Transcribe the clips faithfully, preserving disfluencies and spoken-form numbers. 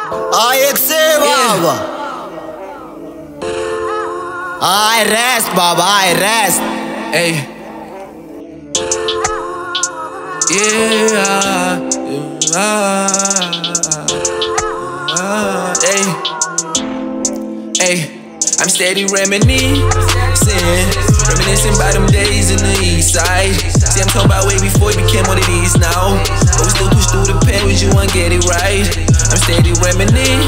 एक से बाबा I rest Baba I rest Hey Yeah Hey Hey I'm steady reminiscing Reminiscing by them days in the east side. See, I'm talking about way before it became what it is now. But we still push through the pain, with you and get it right. I'm steady reminiscing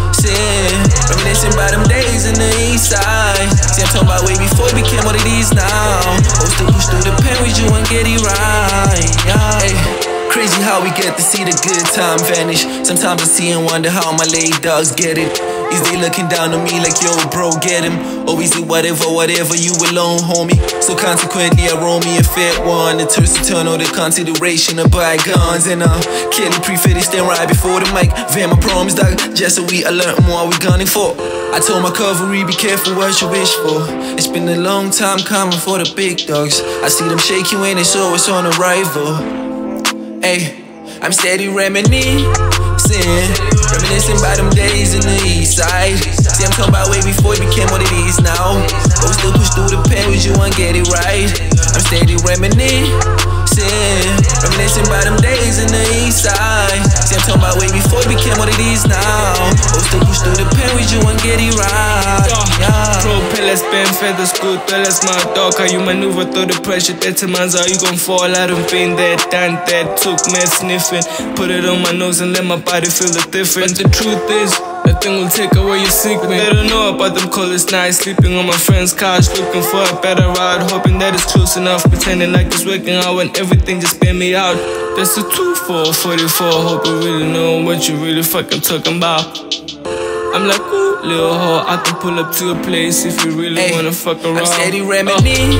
Reminiscing by them days in the east side. See, I'm talking about way before it became what it is now. But we still push through the pain, with you and get it right. Yeah. Hey. Crazy how we get to see the good time vanish. Sometimes I see and wonder how my late dogs get it. Is they looking down on me like, yo bro, get him? Or is it whatever, whatever, you alone, homie? So consequently I roll me a fat one. The turns to turn all the consideration of bygones. And uh, Kelly pre-fitted stand right before the mic. Van, my promise, dog, just a week I learned more we gunning for. I told my covery, be careful what you wish for. It's been a long time coming for the big dogs. I see them shake you when they saw it's on arrival. Ay, I'm steady reminiscing Reminiscing by them days in the east side. See, I'm talking about way before it became what it is now. But we still push through the pain, with you and get it right. I'm steady reminiscing Reminiscing by them days in the east side. See, I'm talking about way before it became what it is now. But we still push through the pain, with you and get it right. Yeah. Propellers, bend feathers, good fellas, my dog. How you maneuver through the pressure? That demands how you gon' fall. I done been there, done that, took me sniffing. Put it on my nose and let my body feel the difference. But the truth is, nothing will take away your secret. They don't know about them coldest nights, sleeping on my friend's couch, looking for a better ride, hoping that it's close enough, pretending like it's working out when everything just spin me out. That's a two four forty-four. Hope you really know what you really fucking talking about. I'm like, ooh, little hoe, I can pull up to a place if you really hey, wanna fuck around. I'm steady reminiscing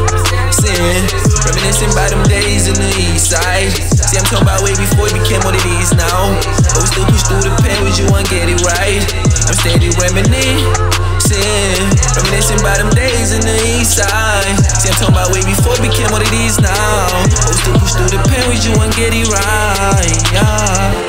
oh. Reminiscing by them days in the east side. See, I'm talking about way before it became what it is now. But we still push through the pain, with you and get it right. I'm steady reminiscing Reminiscing by them days in the east side. See, I'm talking about way before it became what it is now. But we still push through the pain, with you and get it right. Yeah.